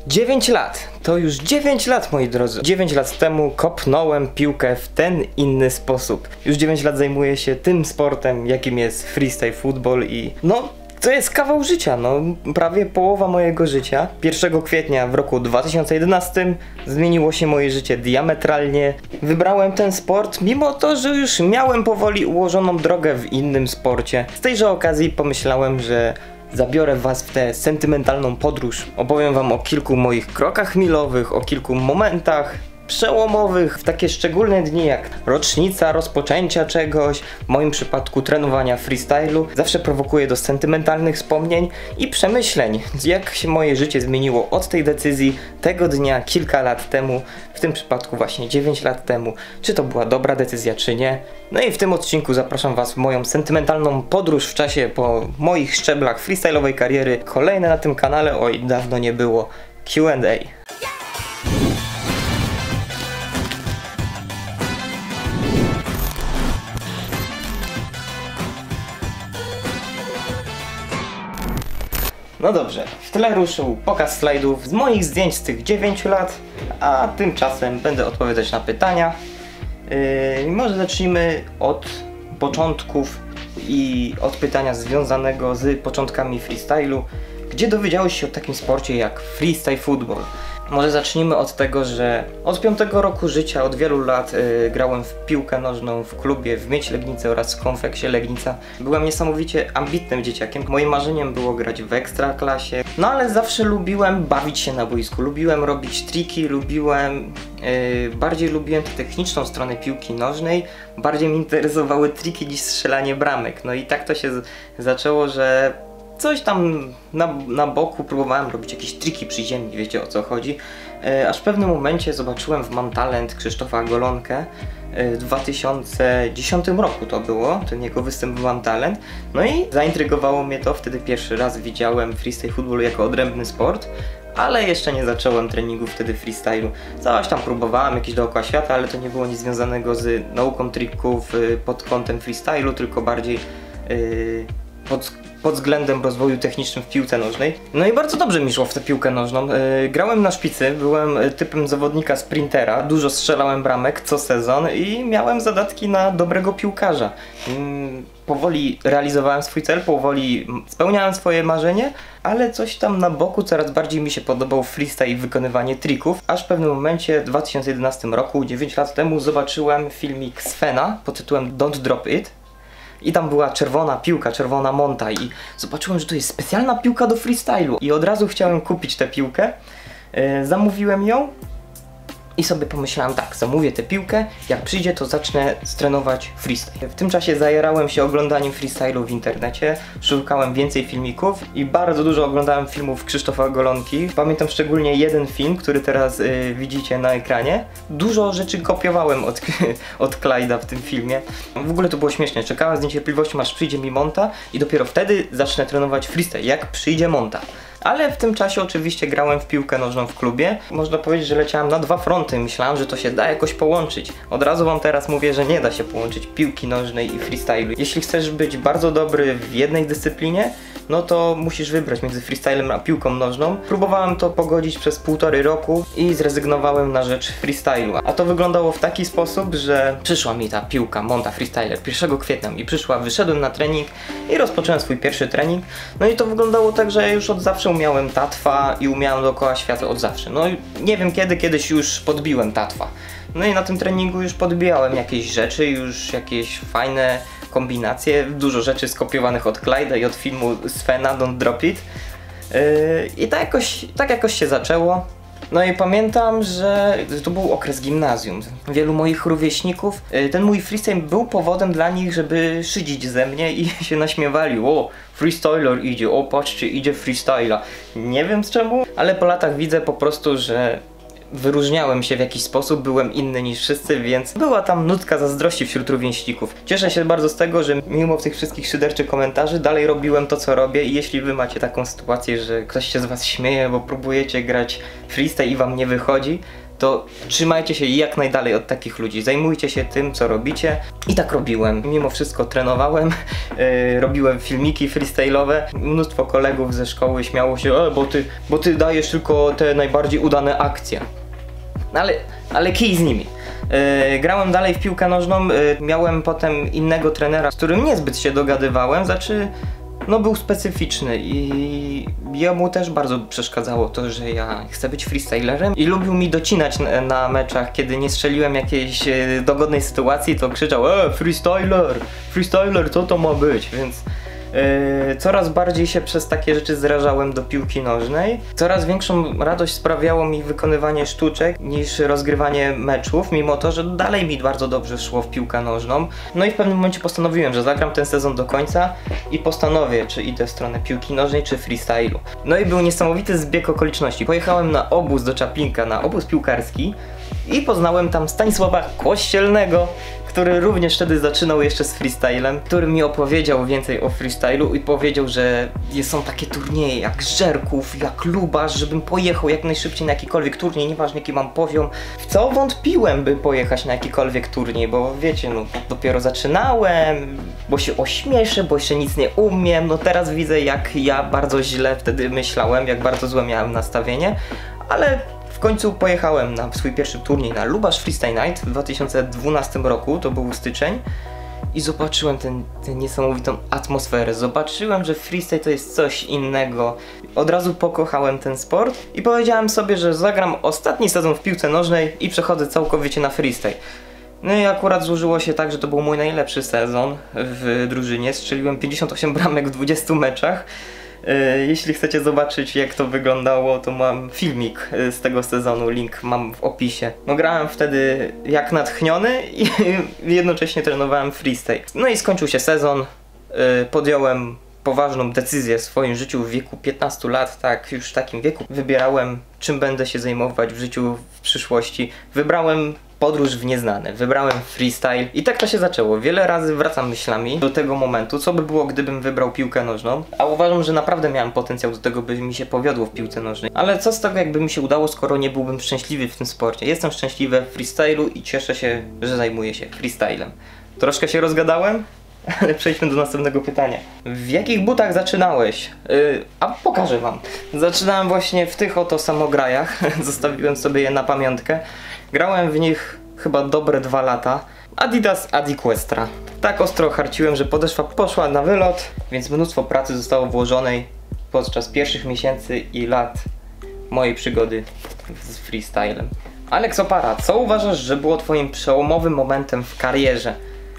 9 lat. To już 9 lat, moi drodzy. 9 lat temu kopnąłem piłkę w ten inny sposób. Już 9 lat zajmuję się tym sportem, jakim jest freestyle football i no, to jest kawał życia, no prawie połowa mojego życia. 1 kwietnia w roku 2011 zmieniło się moje życie diametralnie. Wybrałem ten sport, mimo to, że już miałem powoli ułożoną drogę w innym sporcie. Z tejże okazji pomyślałem, że zabiorę was w tę sentymentalną podróż. Opowiem wam o kilku moich krokach milowych, o kilku momentach przełomowych, w takie szczególne dni jak rocznica rozpoczęcia czegoś, w moim przypadku trenowania freestylu. Zawsze prowokuje do sentymentalnych wspomnień i przemyśleń, jak się moje życie zmieniło od tej decyzji tego dnia kilka lat temu, w tym przypadku właśnie 9 lat temu. Czy to była dobra decyzja, czy nie? No i w tym odcinku zapraszam was w moją sentymentalną podróż w czasie po moich szczeblach freestyle'owej kariery. Kolejne na tym kanale, oj dawno nie było, Q&A. No dobrze, w tle ruszył pokaz slajdów z moich zdjęć z tych 9 lat, a tymczasem będę odpowiadać na pytania. Może zacznijmy od początków i od pytania związanego z początkami freestylu. Gdzie dowiedziałeś się o takim sporcie jak freestyle football? Może zacznijmy od tego, że od 5 roku życia, od wielu lat grałem w piłkę nożną w klubie w Miedź Legnicy oraz w Konfeksie Legnica. Byłem niesamowicie ambitnym dzieciakiem. Moim marzeniem było grać w ekstraklasie. No ale zawsze lubiłem bawić się na boisku, lubiłem robić triki, bardziej lubiłem techniczną stronę piłki nożnej. Bardziej mnie interesowały triki niż strzelanie bramek. No i tak to się zaczęło, że coś tam na boku próbowałem robić jakieś triki przy ziemi, wiecie o co chodzi. Aż w pewnym momencie zobaczyłem w Mam Talent Krzysztofa Golonkę. W 2010 roku to było, ten jego występ w Mam Talent. No i zaintrygowało mnie to, wtedy pierwszy raz widziałem freestyle football jako odrębny sport. Ale jeszcze nie zacząłem treningu wtedy freestylu. Coś tam próbowałem, jakieś dookoła świata, ale to nie było nic związanego z nauką trików pod kątem freestylu, tylko bardziej pod względem rozwoju technicznym w piłce nożnej. No i bardzo dobrze mi szło w tę piłkę nożną. Grałem na szpicy, byłem typem zawodnika sprintera, dużo strzelałem bramek co sezon i miałem zadatki na dobrego piłkarza. Powoli realizowałem swój cel, powoli spełniałem swoje marzenie, ale coś tam na boku coraz bardziej mi się podobał freestyle i wykonywanie trików. Aż w pewnym momencie w 2011 roku, 9 lat temu, zobaczyłem filmik Svena pod tytułem Don't Drop It. I tam była czerwona piłka, czerwona monta i zobaczyłem, że to jest specjalna piłka do freestylu. I od razu chciałem kupić tę piłkę, zamówiłem ją i sobie pomyślałem tak, zamówię tę piłkę, jak przyjdzie to zacznę trenować freestyle. W tym czasie zajarałem się oglądaniem freestylu w internecie, szukałem więcej filmików i bardzo dużo oglądałem filmów Krzysztofa Golonki. Pamiętam szczególnie jeden film, który teraz widzicie na ekranie. Dużo rzeczy kopiowałem od Clyde'a w tym filmie. W ogóle to było śmieszne, czekałem z niecierpliwością aż przyjdzie mi monta i dopiero wtedy zacznę trenować freestyle, jak przyjdzie monta. Ale w tym czasie oczywiście grałem w piłkę nożną w klubie. Można powiedzieć, że leciałem na dwa fronty. Myślałem, że to się da jakoś połączyć. Od razu wam teraz mówię, że nie da się połączyć piłki nożnej i freestylu. Jeśli chcesz być bardzo dobry w jednej dyscyplinie, no to musisz wybrać między freestylem a piłką nożną. Próbowałem to pogodzić przez 1,5 roku i zrezygnowałem na rzecz freestylu. A to wyglądało w taki sposób, że przyszła mi ta piłka Monta Freestyler 1 kwietnia mi przyszła, wyszedłem na trening i rozpocząłem swój pierwszy trening. No i to wyglądało tak, że już od zawsze umiałem tatwa i umiałem dookoła świata od zawsze. No i nie wiem kiedy, kiedyś już podbiłem tatwa. No i na tym treningu już podbijałem jakieś rzeczy, już jakieś fajne kombinacje, dużo rzeczy skopiowanych od Clyde'a i od filmu Svena Don't Drop It. I tak jakoś się zaczęło. No i pamiętam, że to był okres gimnazjum. Wielu moich rówieśników, ten mój freestyle był powodem dla nich, żeby szydzić ze mnie i się naśmiewali. O, freestyler idzie, o patrzcie, idzie freestyla. Nie wiem z czemu, ale po latach widzę po prostu, że wyróżniałem się w jakiś sposób, byłem inny niż wszyscy, więc była tam nutka zazdrości wśród rówieśników. Cieszę się bardzo z tego, że mimo tych wszystkich szyderczych komentarzy dalej robiłem to, co robię i jeśli wy macie taką sytuację, że ktoś się z was śmieje, bo próbujecie grać freestyle i wam nie wychodzi, to trzymajcie się jak najdalej od takich ludzi. Zajmujcie się tym, co robicie. I tak robiłem. Mimo wszystko trenowałem, robiłem filmiki freestyle'owe. Mnóstwo kolegów ze szkoły śmiało się, bo ty dajesz tylko te najbardziej udane akcje. Ale kij z nimi. Grałem dalej w piłkę nożną, miałem potem innego trenera, z którym niezbyt się dogadywałem, no był specyficzny i jemu też bardzo przeszkadzało to, że ja chcę być freestylerem i lubił mi docinać na meczach, kiedy nie strzeliłem jakiejś dogodnej sytuacji, to krzyczał freestyler, co to ma być, więc coraz bardziej się przez takie rzeczy zrażałem do piłki nożnej. Coraz większą radość sprawiało mi wykonywanie sztuczek niż rozgrywanie meczów, mimo to, że dalej mi bardzo dobrze szło w piłkę nożną. No i w pewnym momencie postanowiłem, że zagram ten sezon do końca i postanowię, czy idę w stronę piłki nożnej, czy freestylu. No i był niesamowity zbieg okoliczności. Pojechałem na obóz do Czaplinka, na obóz piłkarski i poznałem tam Stanisława Kościelnego, który również wtedy zaczynał jeszcze z freestylem, który mi opowiedział więcej o freestylu i powiedział, że są takie turnieje jak Żerków, jak Lubasz, żebym pojechał jak najszybciej na jakikolwiek turniej, nieważne jaki mam poziom. W co wątpiłem, by pojechać na jakikolwiek turniej, bo wiecie, no dopiero zaczynałem, bo się ośmieszę, bo jeszcze nic nie umiem. No teraz widzę, jak ja bardzo źle wtedy myślałem, jak bardzo złe miałem nastawienie, ale w końcu pojechałem na swój pierwszy turniej na Lubasz Freestyle Night w 2012 roku, to był styczeń, i zobaczyłem tę niesamowitą atmosferę. Zobaczyłem, że freestyle to jest coś innego. Od razu pokochałem ten sport i powiedziałem sobie, że zagram ostatni sezon w piłce nożnej i przechodzę całkowicie na freestyle. No i akurat złożyło się tak, że to był mój najlepszy sezon w drużynie. Strzeliłem 58 bramek w 20 meczach. Jeśli chcecie zobaczyć, jak to wyglądało, to mam filmik z tego sezonu, link mam w opisie. No grałem wtedy jak natchniony i jednocześnie trenowałem freestyle. No i skończył się sezon, podjąłem poważną decyzję w swoim życiu w wieku 15 lat, tak, już w takim wieku. Wybierałem, czym będę się zajmować w życiu w przyszłości. Wybrałem podróż w nieznane, wybrałem freestyle i tak to się zaczęło. Wiele razy wracam myślami do tego momentu, co by było, gdybym wybrał piłkę nożną, a uważam, że naprawdę miałem potencjał do tego, by mi się powiodło w piłce nożnej. Ale co z tego, jakby mi się udało, skoro nie byłbym szczęśliwy w tym sporcie? Jestem szczęśliwy w freestylu i cieszę się, że zajmuję się freestylem. Troszkę się rozgadałem, ale przejdźmy do następnego pytania. W jakich butach zaczynałeś? A pokażę wam. Zaczynałem właśnie w tych oto samograjach. Zostawiłem sobie je na pamiątkę. Grałem w nich chyba dobre 2 lata. Adidas Adiquestra. Tak ostro harciłem, że podeszwa poszła na wylot, więc mnóstwo pracy zostało włożonej podczas pierwszych miesięcy i lat mojej przygody z freestylem. Alex Opara, co uważasz, że było twoim przełomowym momentem w karierze?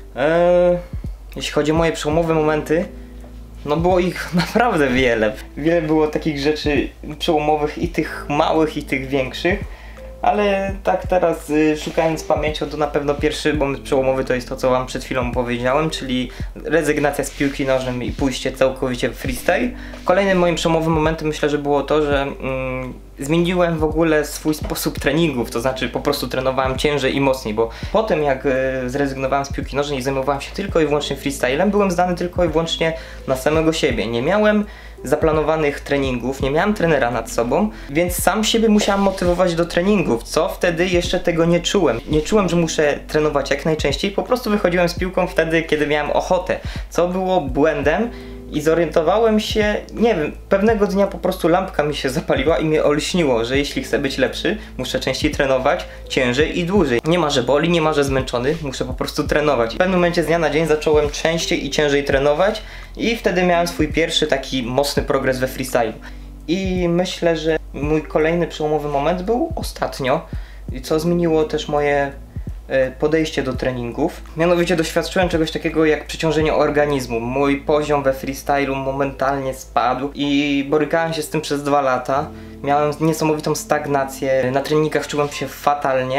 Jeśli chodzi o moje przełomowe momenty, no było ich naprawdę wiele. Wiele było takich rzeczy przełomowych, i tych małych, i tych większych. Ale tak teraz szukając pamięcią, to na pewno pierwszy moment przełomowy to jest to, co wam przed chwilą powiedziałem, czyli rezygnacja z piłki nożnej i pójście całkowicie w freestyle. Kolejnym moim przełomowym momentem myślę, że było to, że zmieniłem w ogóle swój sposób treningów, to znaczy po prostu trenowałem ciężej i mocniej, bo po tym jak zrezygnowałem z piłki nożnej i zajmowałem się tylko i wyłącznie freestylem, byłem zdany tylko i wyłącznie na samego siebie. Nie miałem zaplanowanych treningów, nie miałem trenera nad sobą, więc sam siebie musiałem motywować do treningów, co wtedy jeszcze tego nie czułem. Nie czułem, że muszę trenować jak najczęściej, po prostu wychodziłem z piłką wtedy, kiedy miałem ochotę, co było błędem. I zorientowałem się, nie wiem, pewnego dnia po prostu lampka mi się zapaliła i mnie olśniło, że jeśli chcę być lepszy, muszę częściej trenować, ciężej i dłużej. Nie ma, że boli, nie ma, że zmęczony, muszę po prostu trenować. W pewnym momencie z dnia na dzień zacząłem częściej i ciężej trenować i wtedy miałem swój pierwszy taki mocny progres we freestylu. I myślę, że mój kolejny przełomowy moment był ostatnio, co zmieniło też moje podejście do treningów. Mianowicie doświadczyłem czegoś takiego jak przeciążenie organizmu. Mój poziom we freestylu momentalnie spadł i borykałem się z tym przez 2 lata. Miałem niesamowitą stagnację, na treningach czułem się fatalnie.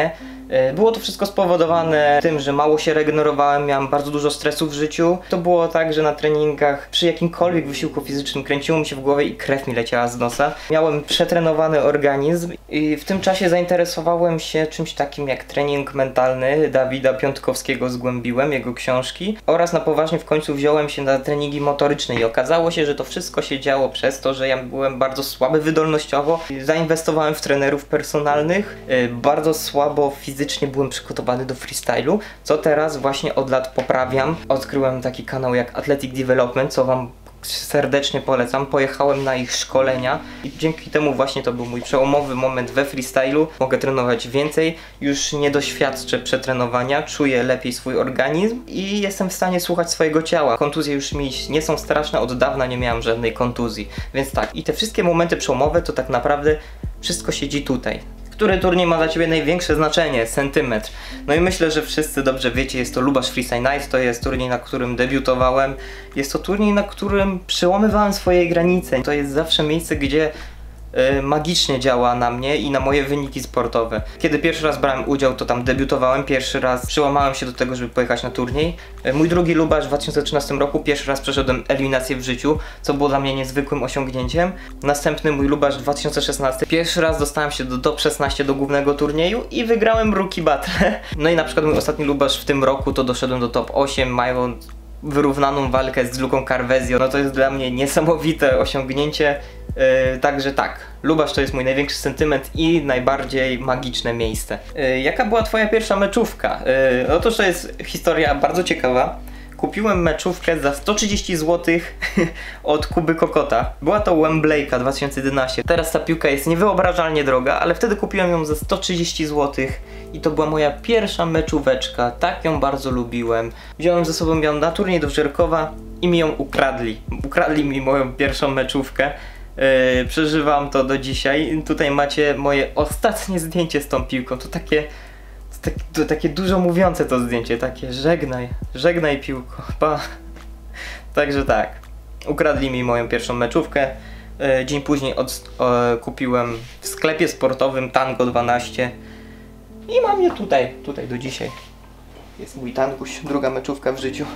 Było to wszystko spowodowane tym, że mało się regenerowałem, miałem bardzo dużo stresu w życiu. To było tak, że na treningach przy jakimkolwiek wysiłku fizycznym kręciło mi się w głowie i krew mi leciała z nosa. Miałem przetrenowany organizm i w tym czasie zainteresowałem się czymś takim jak trening mentalny. Dawida Piątkowskiego zgłębiłem, jego książki, oraz na poważnie w końcu wziąłem się na treningi motoryczne i okazało się, że to wszystko się działo przez to, że ja byłem bardzo słaby wydolnościowo. Zainwestowałem w trenerów personalnych, bardzo słabo fizycznie byłem przygotowany do freestylu, co teraz właśnie od lat poprawiam. Odkryłem taki kanał jak Athletic Development, co wam serdecznie polecam. Pojechałem na ich szkolenia i dzięki temu właśnie to był mój przełomowy moment we freestylu. Mogę trenować więcej, już nie doświadczę przetrenowania, czuję lepiej swój organizm i jestem w stanie słuchać swojego ciała. Kontuzje już mi nie są straszne, od dawna nie miałem żadnej kontuzji. Więc tak, i te wszystkie momenty przełomowe to tak naprawdę wszystko siedzi tutaj. Który turniej ma dla Ciebie największe znaczenie? Sentymetr. No i myślę, że wszyscy dobrze wiecie, jest to Lubasz Freestyle Night, to jest turniej, na którym debiutowałem. Jest to turniej, na którym przełamywałem swoje granice. To jest zawsze miejsce, gdzie magicznie działa na mnie i na moje wyniki sportowe. Kiedy pierwszy raz brałem udział, to tam debiutowałem, pierwszy raz przełamałem się do tego, żeby pojechać na turniej. Mój drugi Lubasz w 2013 roku, pierwszy raz przeszedłem eliminację w życiu, co było dla mnie niezwykłym osiągnięciem. Następny mój Lubasz 2016, pierwszy raz dostałem się do top 16 do głównego turnieju i wygrałem Rookie Battle. No i na przykład mój ostatni Lubasz w tym roku to doszedłem do top 8, mając wyrównaną walkę z Luką Carvezio. No to jest dla mnie niesamowite osiągnięcie. Także tak, Lubasz to jest mój największy sentyment i najbardziej magiczne miejsce. Jaka była Twoja pierwsza meczówka? Otóż to jest historia bardzo ciekawa. Kupiłem meczówkę za 130 zł od Kuby Kokota. Była to Wembleyka 2011. Teraz ta piłka jest niewyobrażalnie droga, ale wtedy kupiłem ją za 130 zł i to była moja pierwsza meczóweczka. Tak ją bardzo lubiłem. Wziąłem ze sobą ją na turniej do Żerkowa i mi ją ukradli. Ukradli mi moją pierwszą meczówkę. Przeżywam to do dzisiaj. Tutaj macie moje ostatnie zdjęcie z tą piłką. To takie dużo mówiące to zdjęcie. Takie żegnaj piłko. Pa. Także tak. Ukradli mi moją pierwszą meczówkę. Dzień później kupiłem w sklepie sportowym Tango 12. I mam je tutaj do dzisiaj. Jest mój Tanguś, druga meczówka w życiu.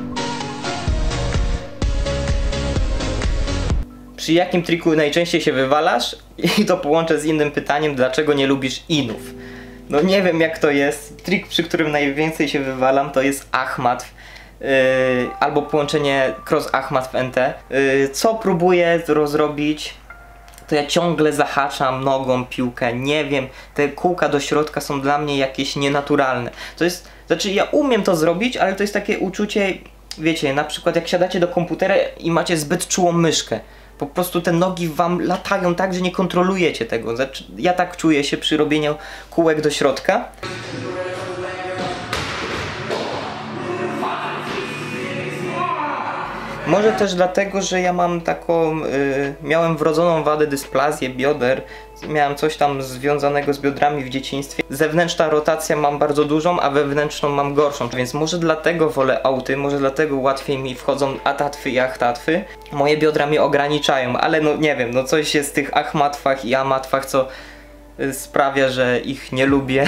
Przy jakim triku najczęściej się wywalasz? I to połączę z innym pytaniem, dlaczego nie lubisz inów? No nie wiem jak to jest. Trik, przy którym najwięcej się wywalam, to jest Achmat. Albo połączenie cross Achmat w NT. Co próbuję rozrobić, to ja ciągle zahaczam nogą piłkę. Nie wiem, te kółka do środka są dla mnie jakieś nienaturalne. To jest, znaczy ja umiem to zrobić, ale to jest takie uczucie, wiecie, na przykład jak siadacie do komputera i macie zbyt czułą myszkę. Po prostu te nogi wam latają tak, że nie kontrolujecie tego. Znaczy, ja tak czuję się przy robieniu kółek do środka. Może też dlatego, że ja mam taką, miałem wrodzoną wadę dysplazję bioder, miałem coś tam związanego z biodrami w dzieciństwie. Zewnętrzna rotacja mam bardzo dużą, a wewnętrzną mam gorszą, więc może dlatego wolę auty, może dlatego łatwiej mi wchodzą atatwy i achtatwy. Moje biodra mnie ograniczają, ale no nie wiem, no coś jest w tych achmatwach i amatwach, co sprawia, że ich nie lubię.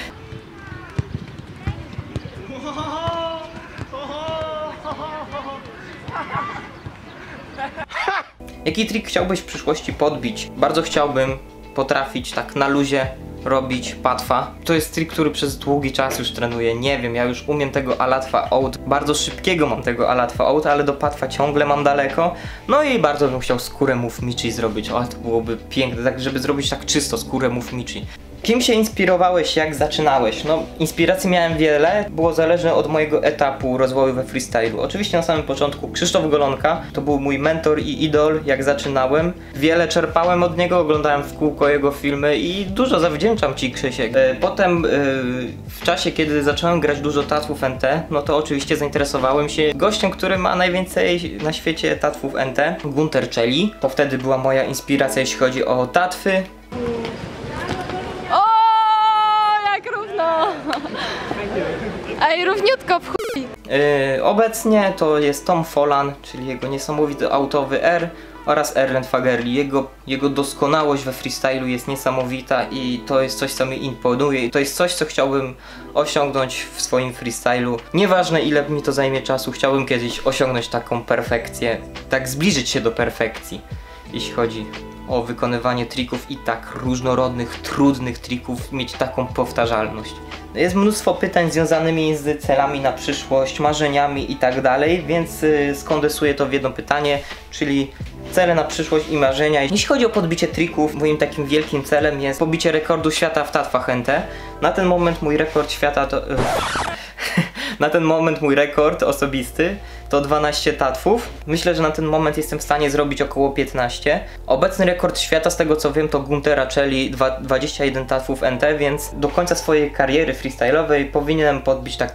Jaki trik chciałbyś w przyszłości podbić? Bardzo chciałbym potrafić tak na luzie robić patwa. To jest trik, który przez długi czas już trenuję. Nie wiem, ja już umiem tego alatwa out. Bardzo szybkiego mam tego alatwa out, ale do patwa ciągle mam daleko. No i bardzo bym chciał skórę Move Michi zrobić. O, to byłoby piękne, tak żeby zrobić tak czysto skórę Move Michi. Kim się inspirowałeś, jak zaczynałeś? No, inspiracji miałem wiele, było zależne od mojego etapu rozwoju we freestylu. Oczywiście na samym początku Krzysztof Golonka, to był mój mentor i idol, jak zaczynałem. Wiele czerpałem od niego, oglądałem w kółko jego filmy i dużo zawdzięczam Ci, Krzysiek. Potem w czasie, kiedy zacząłem grać dużo tatwów NT, no to oczywiście zainteresowałem się gościem, który ma najwięcej na świecie tatwów NT, Gunter Czeli. To wtedy była moja inspiracja, jeśli chodzi o tatwy. Ej, równiutko w chuj. Obecnie to jest Tom Follan, czyli jego niesamowity autowy R oraz Erlend Fagerli. Jego doskonałość we freestylu jest niesamowita i to jest coś, co mnie imponuje. I to jest coś, co chciałbym osiągnąć w swoim freestylu. Nieważne, ile mi to zajmie czasu, chciałbym kiedyś osiągnąć taką perfekcję, tak zbliżyć się do perfekcji, jeśli chodzi o wykonywanie trików i tak różnorodnych, trudnych trików, mieć taką powtarzalność. Jest mnóstwo pytań związanymi z celami na przyszłość, marzeniami i tak dalej, więc skondensuję to w jedno pytanie, czyli cele na przyszłość i marzenia. Jeśli chodzi o podbicie trików, moim takim wielkim celem jest pobicie rekordu świata w tatwach NT. Na ten moment mój rekord świata to... Na ten moment mój rekord osobisty to 12 tatwów. Myślę, że na ten moment jestem w stanie zrobić około 15. Obecny rekord świata, z tego co wiem, to Guntera, czyli 21 tatwów NT, więc do końca swojej kariery freestyle'owej powinienem podbić tak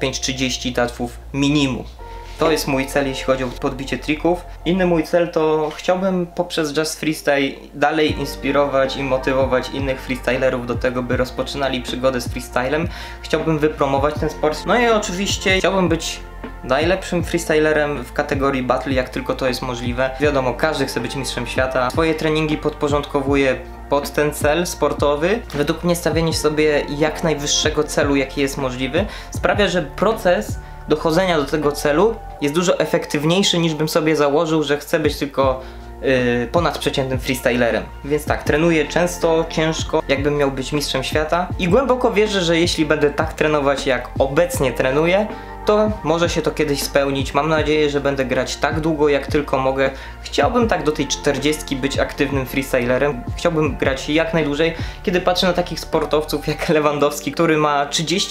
25-30 tatwów minimum. To jest mój cel, jeśli chodzi o podbicie trików. Inny mój cel to chciałbym poprzez Jazz Freestyle dalej inspirować i motywować innych freestylerów do tego, by rozpoczynali przygodę z freestylem. Chciałbym wypromować ten sport. No i oczywiście chciałbym być najlepszym freestylerem w kategorii battle, jak tylko to jest możliwe. Wiadomo, każdy chce być mistrzem świata. Swoje treningi podporządkowuję pod ten cel sportowy. Według mnie stawianie sobie jak najwyższego celu, jaki jest możliwy, sprawia, że proces dochodzenia do tego celu jest dużo efektywniejszy, niż bym sobie założył, że chcę być tylko ponadprzeciętnym freestylerem. Więc tak, trenuję często, ciężko, jakbym miał być mistrzem świata i głęboko wierzę, że jeśli będę tak trenować, jak obecnie trenuję, to może się to kiedyś spełnić. Mam nadzieję, że będę grać tak długo, jak tylko mogę. Chciałbym tak do tej 40 być aktywnym freestylerem. Chciałbym grać jak najdłużej. Kiedy patrzę na takich sportowców jak Lewandowski, który ma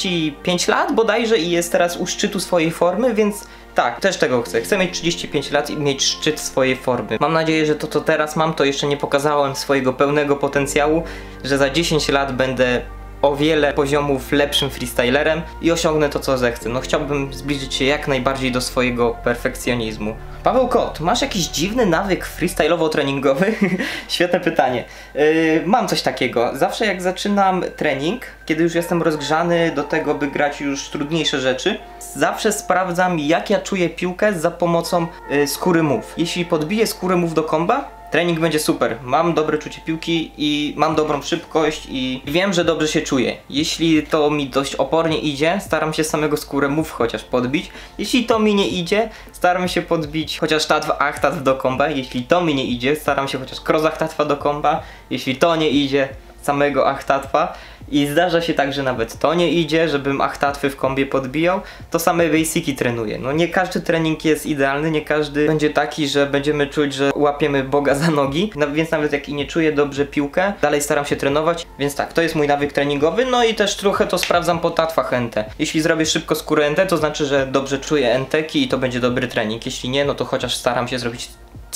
35 lat bodajże i jest teraz u szczytu swojej formy, więc tak, też tego chcę. Chcę mieć 35 lat i mieć szczyt swojej formy. Mam nadzieję, że to, co teraz mam, to jeszcze nie pokazałem swojego pełnego potencjału, że za 10 lat będę o wiele poziomów lepszym freestylerem i osiągnę to, co zechcę. No chciałbym zbliżyć się jak najbardziej do swojego perfekcjonizmu. Paweł Kot, masz jakiś dziwny nawyk freestyle'owo-treningowy? Świetne pytanie. Mam coś takiego. Zawsze jak zaczynam trening, kiedy już jestem rozgrzany do tego, by grać już trudniejsze rzeczy, zawsze sprawdzam, jak ja czuję piłkę za pomocą skóry move. Jeśli podbiję skórę move do komba, trening będzie super, mam dobre czucie piłki i mam dobrą szybkość i wiem, że dobrze się czuję. Jeśli to mi dość opornie idzie, staram się samego skórę move chociaż podbić. Jeśli to mi nie idzie, staram się podbić chociaż tatw achtatw do komba. Jeśli to mi nie idzie, staram się chociaż cross achtatwa do komba. Jeśli to nie idzie, samego achtatwa. I zdarza się tak, że nawet to nie idzie, żebym achtatwy w kombie podbijał, to same basiki trenuję. No nie każdy trening jest idealny, nie każdy będzie taki, że będziemy czuć, że łapiemy Boga za nogi, więc nawet jak i nie czuję dobrze piłkę, dalej staram się trenować, więc tak, to jest mój nawyk treningowy, no i też trochę to sprawdzam po tatwach NT. Jeśli zrobię szybko skórę NT, to znaczy, że dobrze czuję NT-ki i to będzie dobry trening. Jeśli nie, no to chociaż staram się zrobić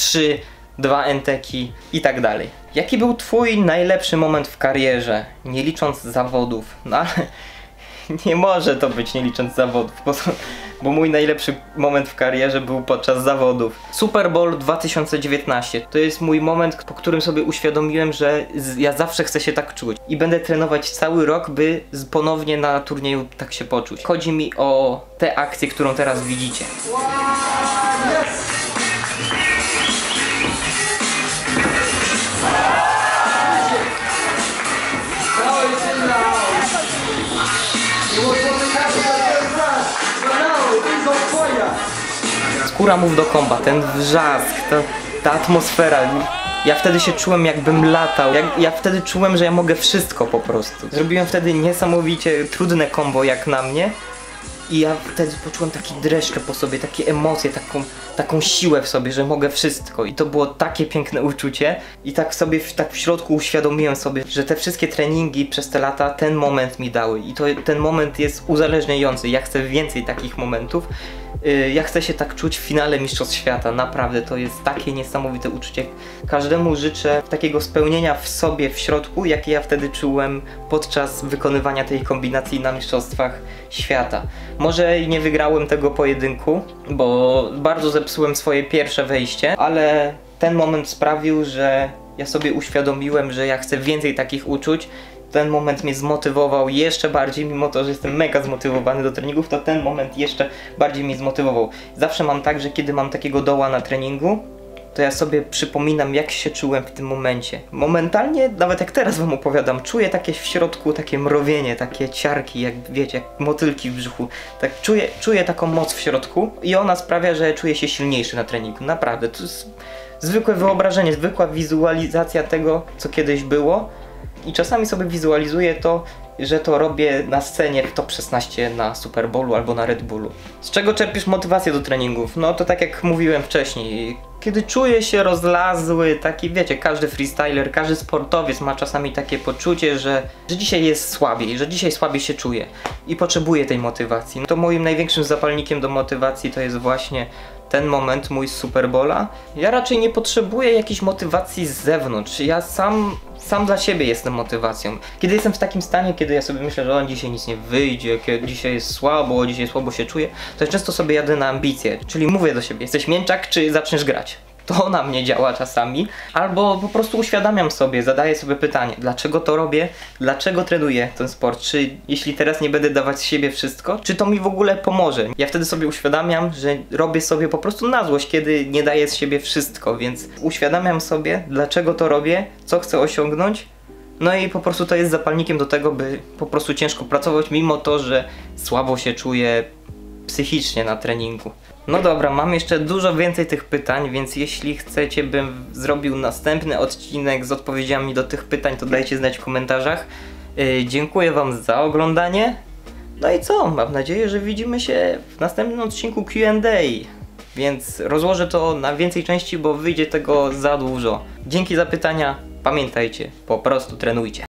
2 NT-ki i tak dalej. Jaki był twój najlepszy moment w karierze, nie licząc zawodów? No ale nie może to być nie licząc zawodów, bo mój najlepszy moment w karierze był podczas zawodów. Super Bowl 2019 to jest mój moment, po którym sobie uświadomiłem, że ja zawsze chcę się tak czuć i będę trenować cały rok, by ponownie na turnieju tak się poczuć. Chodzi mi o tę akcję, którą teraz widzicie. Skóra move do komba, ten wrzask, ta atmosfera. Ja wtedy się czułem, jakbym latał. Ja wtedy czułem, że ja mogę wszystko po prostu. Zrobiłem wtedy niesamowicie trudne kombo jak na mnie. I ja wtedy poczułem taki dreszcze po sobie, takie emocje, taką siłę w sobie, że mogę wszystko. I to było takie piękne uczucie. I tak sobie w środku uświadomiłem sobie, że te wszystkie treningi przez te lata ten moment mi dały. I ten moment jest uzależniający. Ja chcę więcej takich momentów. Ja chcę się tak czuć w finale Mistrzostw Świata. Naprawdę to jest takie niesamowite uczucie. Każdemu życzę takiego spełnienia w sobie, w środku, jakie ja wtedy czułem podczas wykonywania tej kombinacji na Mistrzostwach Świata. Może i nie wygrałem tego pojedynku, bo bardzo zepsułem swoje pierwsze wejście, ale ten moment sprawił, że ja sobie uświadomiłem, że ja chcę więcej takich uczuć. Ten moment mnie zmotywował jeszcze bardziej, mimo to, że jestem mega zmotywowany do treningów, to ten moment jeszcze bardziej mnie zmotywował. Zawsze mam tak, że kiedy mam takiego doła na treningu, to ja sobie przypominam, jak się czułem w tym momencie. Momentalnie, nawet jak teraz wam opowiadam, czuję takie w środku, takie mrowienie, takie ciarki, jak wiecie, jak motylki w brzuchu. Tak czuję taką moc w środku i ona sprawia, że czuję się silniejszy na treningu. Naprawdę, to jest zwykłe wyobrażenie, zwykła wizualizacja tego, co kiedyś było. I czasami sobie wizualizuję to, że to robię na scenie w top 16 na Super Bowlu albo na Red Bullu. Z czego czerpiesz motywację do treningów? No to tak jak mówiłem wcześniej, kiedy czuję się rozlazły, taki wiecie, każdy freestyler, każdy sportowiec ma czasami takie poczucie, że dzisiaj jest słabiej, że dzisiaj słabiej się czuje i potrzebuje tej motywacji. No to moim największym zapalnikiem do motywacji to jest właśnie ten moment mój z Super Bowla. Ja raczej nie potrzebuję jakiejś motywacji z zewnątrz. Ja sam dla siebie jestem motywacją. Kiedy jestem w takim stanie, kiedy ja sobie myślę, że dzisiaj nic nie wyjdzie, dzisiaj jest słabo, dzisiaj słabo się czuję, to ja często sobie jadę na ambicje. Czyli mówię do siebie, jesteś mięczak, czy zaczniesz grać? To na mnie działa czasami. Albo po prostu uświadamiam sobie, zadaję sobie pytanie, dlaczego to robię, dlaczego trenuję ten sport, czy jeśli teraz nie będę dawać z siebie wszystko, czy to mi w ogóle pomoże. Ja wtedy sobie uświadamiam, że robię sobie po prostu na złość, kiedy nie daję z siebie wszystko, więc uświadamiam sobie, dlaczego to robię, co chcę osiągnąć. No i po prostu to jest zapalnikiem do tego, by po prostu ciężko pracować, mimo to, że słabo się czuję psychicznie na treningu. No dobra, mam jeszcze dużo więcej tych pytań, więc jeśli chcecie, bym zrobił następny odcinek z odpowiedziami do tych pytań, to dajcie znać w komentarzach. Dziękuję wam za oglądanie. No i co? Mam nadzieję, że widzimy się w następnym odcinku Q&A. Więc rozłożę to na więcej części, bo wyjdzie tego za dużo. Dzięki za pytania. Pamiętajcie, po prostu trenujcie.